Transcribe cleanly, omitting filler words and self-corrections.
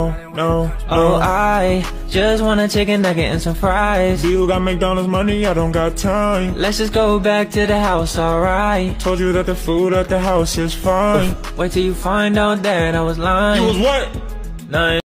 No. Oh, I just want a chicken nugget and some fries. You got McDonald's money, I don't got time. Let's just go back to the house, alright? Told you that the food at the house is fine. Wait till you find out that I was lying. You was what? Nothing.